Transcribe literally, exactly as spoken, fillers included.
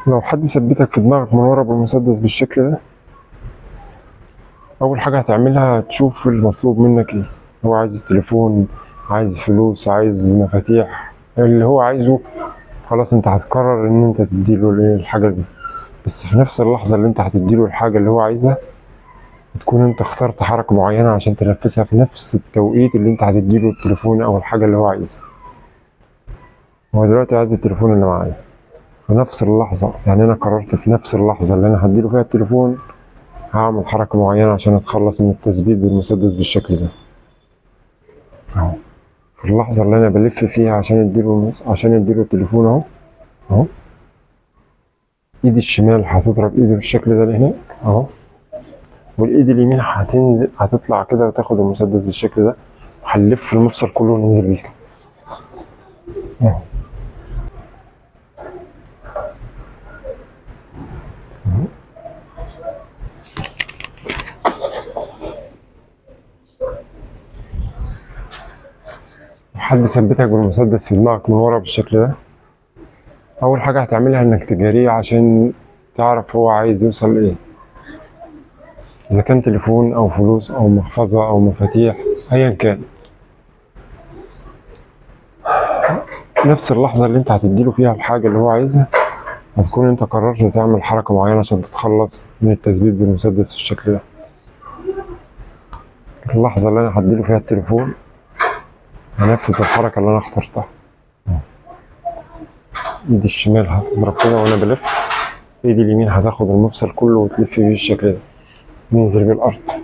لو حد ثبتك في دماغك من ورا بالمسدس بالشكل ده، اول حاجه هتعملها تشوف المطلوب منك ايه. هو عايز التليفون، عايز فلوس، عايز مفاتيح، اللي هو عايزه. خلاص انت هتقرر ان انت تديله الايه الحاجه دي. بس في نفس اللحظه اللي انت هتديله الحاجه اللي هو عايزها، تكون انت اخترت حركه معينه عشان تنفذها في نفس التوقيت اللي انت هتديله التليفون او الحاجه اللي هو عايزها. هو دلوقتي عايز التليفون اللي معايا في نفس اللحظه، يعني انا قررت في نفس اللحظه اللي انا هديله فيها التليفون هعمل حركة معينة عشان اتخلص من التثبيت بالمسدس بالشكل ده اهو. في اللحظة اللي انا بلف فيها عشان اديله عشان اديله التليفون اهو اهو، ايدي الشمال هتضرب ايدي بالشكل ده لهناك اهو، والايد اليمين هتنزل هتطلع كده وتاخد المسدس بالشكل ده، وهنلف المفصل كله وننزل بيه كده اهو. حد ثبتك بالمسدس في دماغك من ورا بالشكل ده، اول حاجة هتعملها انك تجاريه عشان تعرف هو عايز يوصل لايه، اذا كان تليفون او فلوس او محفظة او مفاتيح ايا كان. نفس اللحظة اللي انت هتديله فيها الحاجة اللي هو عايزها، هتكون انت قررت تعمل حركة معينة عشان تتخلص من التثبيت بالمسدس بالشكل ده. اللحظة اللي انا هديله فيها التليفون هنفذ الحركة اللي انا اخترتها. ايدي الشمال هتضرب كده وانا بلف، ايدي اليمين هتاخد المفصل كله وتلف بيه بالشكل ده، ننزل بيه الارض.